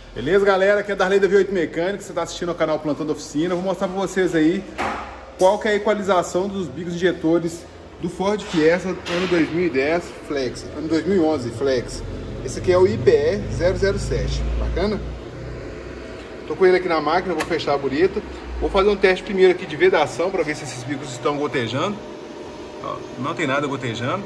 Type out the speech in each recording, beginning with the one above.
Beleza, galera? Aqui é Darley da V8 Mecânica, você está assistindo ao canal Plantão da Oficina. Eu vou mostrar para vocês aí qual que é a equalização dos bicos injetores do Ford Fiesta ano 2010 Flex, ano 2011 Flex. Esse aqui é o IPE 007, bacana? Tô com ele aqui na máquina, vou fechar a bureta. Vou fazer um teste primeiro aqui de vedação para ver se esses bicos estão gotejando. Ó, não tem nada gotejando.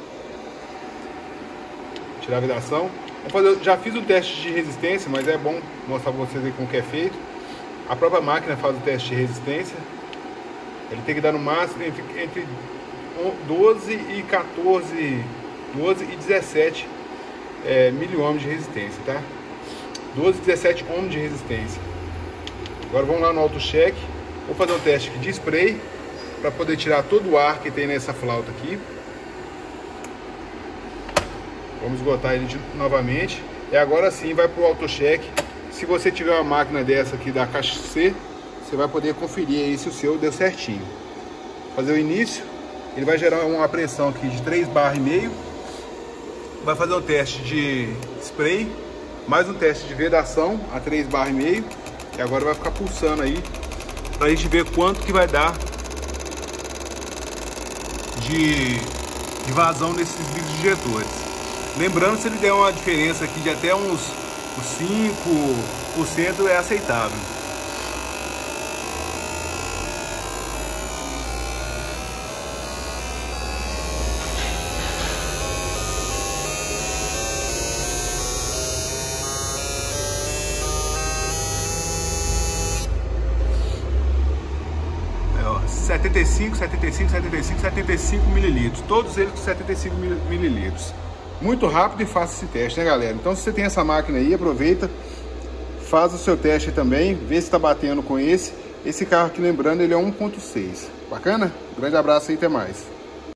Tirar a vedação. Já fiz o teste de resistência, mas é bom mostrar para vocês aí como que é feito. A própria máquina faz o teste de resistência. Ele tem que dar no máximo entre 12 e 14, 12 e 17 mil-ohms de resistência, tá? 12 e 17 ohms de resistência. Agora vamos lá no auto-check. Vou fazer um teste aqui de spray para poder tirar todo o ar que tem nessa flauta aqui. Vamos esgotar ele novamente. E agora sim vai para o auto-check. Se você tiver uma máquina dessa aqui da caixa C, você vai poder conferir aí se o seu deu certinho. Fazer o início. Ele vai gerar uma pressão aqui de 3,5 bar. Vai fazer um teste de spray. Mais um teste de vedação a 3,5 bar. E agora vai ficar pulsando aí para a gente ver quanto que vai dar de vazão nesses bicos injetores. Lembrando, se ele der uma diferença aqui de até uns 5% é aceitável. Ó, 75 mililitros, todos eles com 75 mililitros. Muito rápido e fácil esse teste, né, galera? Então, se você tem essa máquina aí, aproveita, faz o seu teste também, vê se está batendo com esse. Esse carro aqui, lembrando, ele é 1.6. Bacana? Grande abraço e até mais.